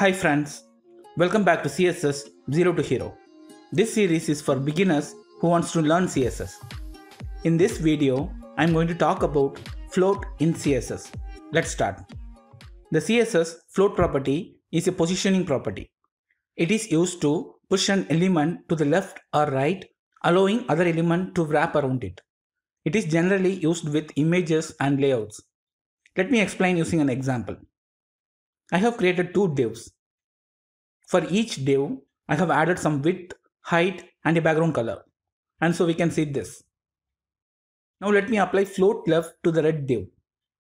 Hi friends, welcome back to CSS Zero to Hero. This series is for beginners who wants to learn CSS. In this video, I am going to talk about float in CSS. Let's start. The CSS float property is a positioning property. It is used to push an element to the left or right, allowing other element to wrap around it. It is generally used with images and layouts. Let me explain using an example. I have created two divs. For each div, I have added some width, height and a background color. And so we can see this. Now let me apply float left to the red div.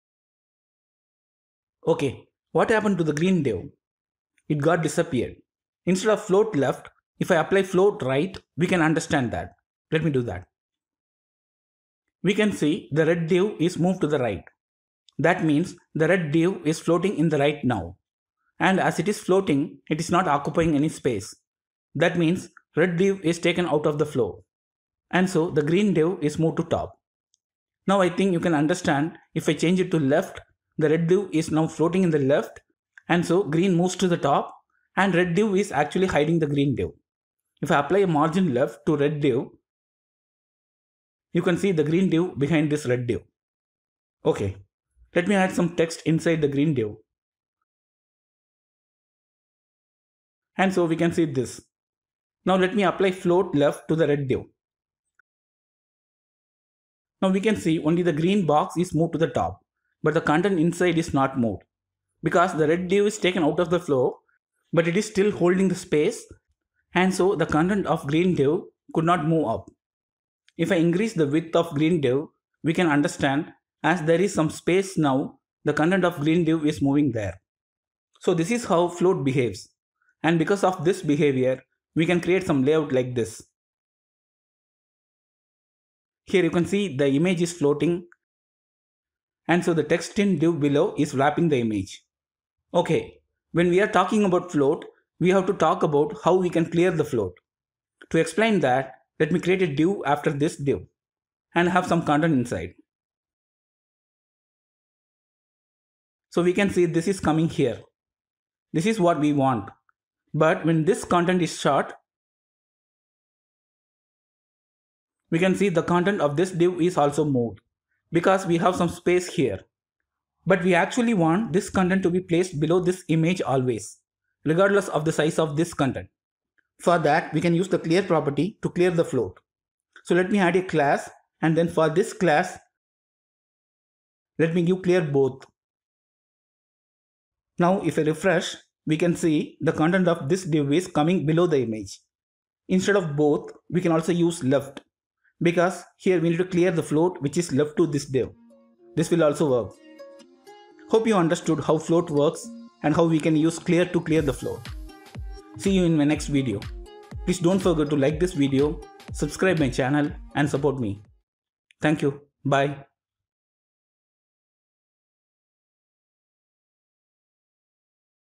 Okay, what happened to the green div? It got disappeared. Instead of float left, if I apply float right, we can understand that. Let me do that. We can see the red div is moved to the right. That means the red div is floating in the right now. And as it is floating, it is not occupying any space. That means red div is taken out of the flow. And so the green div is moved to top. Now I think you can understand if I change it to left, the red div is now floating in the left. And so green moves to the top and red div is actually hiding the green div. If I apply a margin left to red div, you can see the green div behind this red div. Okay, let me add some text inside the green div. And so we can see this. Now let me apply float left to the red div. Now we can see only the green box is moved to the top, but the content inside is not moved. Because the red div is taken out of the flow, but it is still holding the space, and so the content of green div could not move up. If I increase the width of green div, we can understand as there is some space now, the content of green div is moving there. So this is how float behaves. And because of this behavior, we can create some layout like this. Here you can see the image is floating. And so the text in div below is wrapping the image. Okay, when we are talking about float, we have to talk about how we can clear the float. To explain that, let me create a div after this div and have some content inside. So we can see this is coming here. This is what we want. But when this content is short, we can see the content of this div is also moved because we have some space here. But we actually want this content to be placed below this image always, regardless of the size of this content. For that, we can use the clear property to clear the float. So let me add a class, and then for this class, let me give clear both. Now if I refresh, we can see the content of this div is coming below the image. Instead of both, we can also use left, because here we need to clear the float which is left to this div. This will also work. Hope you understood how float works and how we can use clear to clear the float. See you in my next video. Please don't forget to like this video, subscribe my channel and support me. Thank you. Bye.